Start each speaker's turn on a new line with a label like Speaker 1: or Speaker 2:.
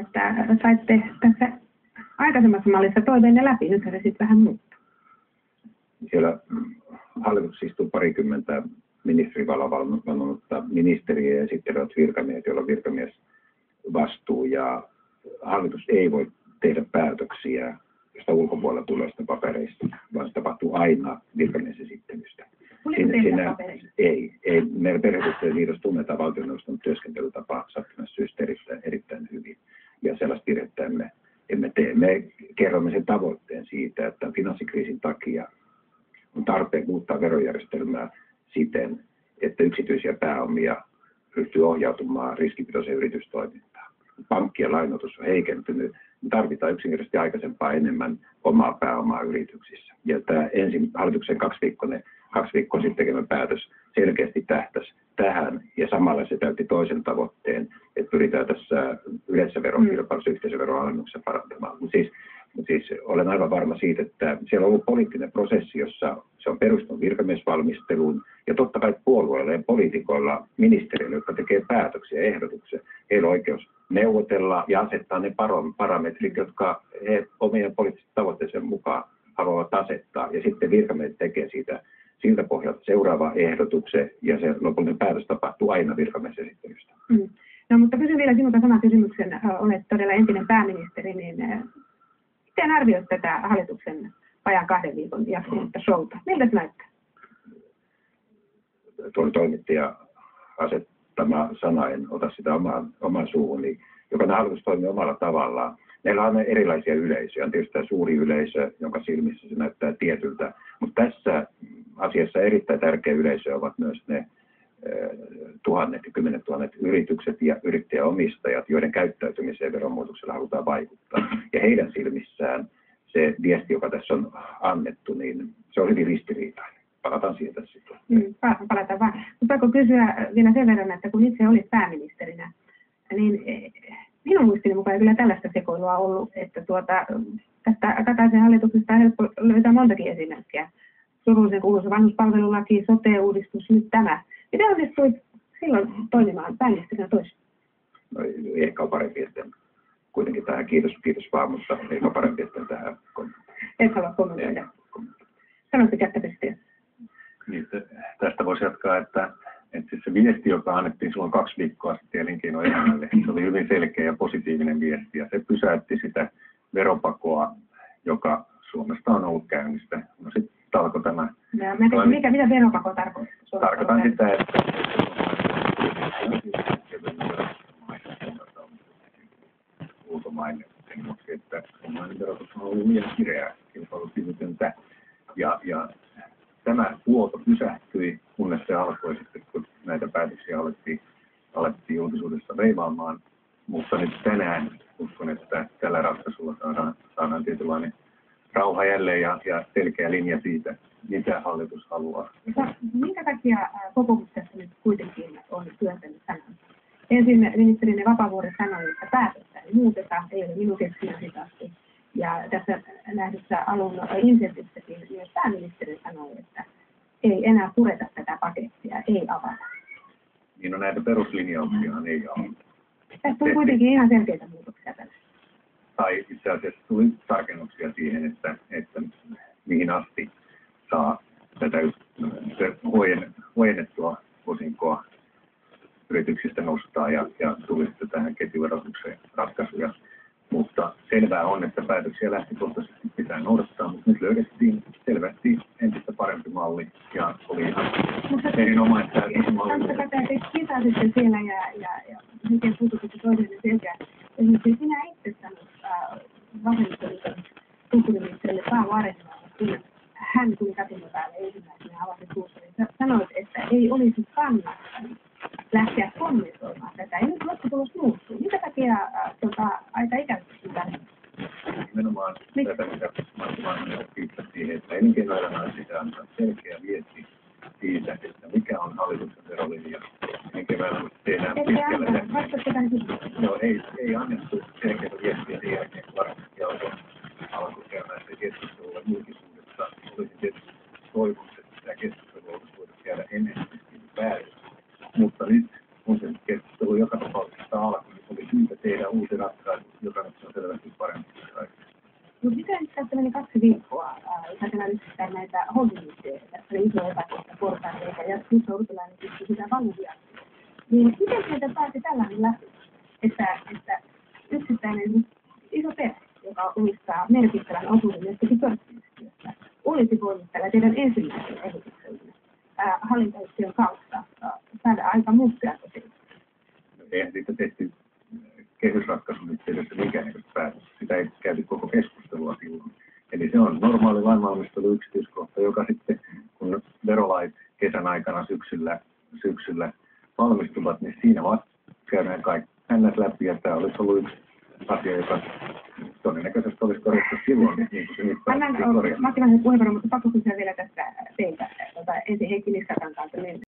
Speaker 1: että saitte tässä aikaisemmassa mallissa toiveenne läpi, nyt se sitten vähän muuttuu.
Speaker 2: Siellä hallituksessa istuu parikymmentä ministerivalvonnutta ministeriä ja sitten ovat virkamiehet, joilla on virkamies vastuu ja hallitus ei voi tehdä päätöksiä, josta ulkopuolella tulee sitä papereista, vaan se tapahtuu aina virkamiesesittelystä. Ei. Meillä perheyhteistyön liitossa tunnetaan valtioneuvoston työskentelytapa sattuneesta syystä erittäin hyvin. Ja sellaista virhettä emme tee. Me kerromme sen tavoitteen siitä, että finanssikriisin takia on tarpeen muuttaa verojärjestelmää siten, että yksityisiä pääomia ryhtyy ohjautumaan riskipitoiseen yritystoimintaan. Pankkien lainoitus on heikentynyt. Me tarvitaan yksinkertaisesti aikaisempaa enemmän omaa pääomaa yrityksissä. Ja tämä ensin hallituksen 2 viikkoa sitten tekemä päätös selkeästi tähtäisi tähän ja samalla se täytti toisen tavoitteen, että pyritään tässä yleensä veronkilpailussa yhteisöveron alennuksessa parantamaan. Mutta siis olen aivan varma siitä, että siellä on ollut poliittinen prosessi, jossa se on perustunut virkamiesvalmisteluun ja totta kai puolueilla ja poliitikoilla, ministeriöillä, jotka tekee päätöksiä ja ehdotuksia, heillä on oikeus neuvotella ja asettaa ne parametrit, jotka he omien poliittisten tavoitteiden mukaan haluavat asettaa. Ja sitten virkamiehet tekee siltä pohjalta seuraava ehdotuksen ja se lopullinen päätös tapahtuu aina virkamiesesittelystä.
Speaker 1: No, mutta kysyn vielä sinulta saman kysymyksen. Olet todella entinen pääministeri, niin miten arvioit tätä hallituksen vajaan 2 viikon jatkunutta showta? Miltä se näyttää?
Speaker 2: Tuon toimittaja asettama sana, en ota sitä omaan suuhun, niin jokainen hallitus toimii omalla tavallaan. Meillä on erilaisia yleisöjä. On tietysti tämä suuri yleisö, jonka silmissä se näyttää tietyltä. Mutta tässä asiassa erittäin tärkeä yleisö ovat myös ne tuhannet ja 10 000 yritykset ja yrittäjäomistajat, joiden käyttäytymiseen veronmuutoksella halutaan vaikuttaa. Ja heidän silmissään se viesti, joka tässä on annettu, niin se on hyvin ristiriitainen. Palataan siihen tässä sitten.
Speaker 1: Palataan vaan. Mutta pakko kysyä vielä sen verran, että kun itse olit pääministerinä, niin minun muistini mukaan ei kyllä tällaista sekoilua ollut, että tästä Kataisen hallituksesta on helppo löytää montakin esimerkkiä. Surullisen kuuluisa vanhuspalvelulaki, sote-uudistus, nyt tämä. Miten onnistuit silloin toimimaan pääministerinä toisin?
Speaker 2: No, ehkä on parempi, että kuitenkin tähän kiitos vaan, mutta ehkä on parempi, että tähän kommentoida.
Speaker 1: Et halua kommentoida. Sanoitte kättäpestiä.
Speaker 3: Niin, tästä voisi jatkaa, että siis se viesti, joka annettiin silloin 2 viikkoa sitten elinkeinoelämälle, se oli hyvin selkeä ja positiivinen viesti ja se pysäytti sitä veropakoa, joka Suomesta on ollut käynnistä. No sitten alkoi tämä.
Speaker 1: Mitä veropako tarkoittaa?
Speaker 3: Tarkoitan sitä, että ulkomaille sen vuoksi, että suomalainen verotus on ollut liian kireää kilpailukyvytöntä. Ja tämä vuoto pysähtyi, kunnes se alkoi sitten, kun näitä päätöksiä alettiin julkisuudessa veivaamaan. Mutta nyt tänään uskon, että tällä ratkaisulla saadaan tietynlainen rauha jälleen ja selkeä linja siitä, mitä hallitus haluaa.
Speaker 1: Minkä takia kokoomus tässä nyt kuitenkin on työntänyt sanan? Ensin ministeri Vapaavuori sanoi, että päätöstä ei muuteta, ei ole minun keksimäsi asti. Ja tässä nähdyssä alun insentiivissäkin myös pääministeri sanoi, että ei enää pureta tätä pakettia, ei avata.
Speaker 3: Niin näitä peruslinjauksia ei avata.
Speaker 1: Tässä tuli kuitenkin ihan selkeitä muutoksia tällä.
Speaker 3: Tai itse asiassa tuli tarkennuksia siihen, että mihin asti saa tätä huojennettua osinkoa yrityksistä nostaa ja tuli sitten tähän ketjuverotukseen ratkaisuja. Mutta selvää on, että päätöksiä lähtökohtaisesti pitää noudattaa, mutta nyt löydettiin selvästi entistä parempi malli ja oli ihan erinomaista.
Speaker 1: Mutta te kitasitte siellä ja miten puututte toiselle selkeä. Esimerkiksi sinä itse sanoit vasemmistoliiton kulttuuriministerille Paavo Arhinmäelle, kun hän tuli katunut päälle ensimmäisenä avasi suussa, niin sanoit, että ei olisi kannattanut lähteä kommentoimaan tätä. Ja nyt lopputulos muuttuu. Minkä takia aika ikäisesti tänne?
Speaker 3: Nimenomaan tätä, mitä Martti Vanhanen viittasi siihen, että elinkeinoelämään pitää antaa selkeä viesti siitä, että mikä on hallituksen verolinja. Elinkeinoelämä tehdään pitkällä. No ei annettu selkeä viestiä sen jälkeen, kun varmasti alkoi käymään se keskustelua julkisuudessa. Olisin tietysti toivonut, että tämä keskustelu olisi voitu käydä ennen päätöstä. Mutta nyt, kun se keskustelu joka tapauksessa alkoi, niin oli syytä tehdä uusi ratkaisu, joka nyt on selvästi parempi.
Speaker 1: Mutta miten tässä meni 2 viikkoa, jos ajatellaan yksistään näitä holdingyhtiöitä, tässä oli iso epäkohta portaanreikä ja Jussa Urpilainen kysyi sitä valuvia. Niin miten sieltä pääsi tällainen läpi, että yksittäinen iso perhe, joka omistaa merkittävän osuuden jostakin pörssiyhtiöstä, olisi voinut tällä teidän ensimmäisen esityksenne hallintayhtiön kautta saada aika muuttuja tosiaan?
Speaker 3: Eihän siitä tehty kehysratkaisun yhteydessä minkäännäköistä päätöstä. Sitä ei käyty koko keskustelua silloin. Eli se on normaali lainvalmistelu yksityiskohta, joka sitten, kun verolait kesän aikana syksyllä valmistuvat, niin siinä vaan käydään kaikki hännät läpi, ja tämä olisi ollut yksi asia, joka todennäköisesti olisi korjattu silloin, niin kuin se nyt päästiin korjaamaan.
Speaker 1: Matti Vanhanen puheenvuoro, mutta pakko kysyä vielä tästä teiltä, ensin Heikki Niskakankaan,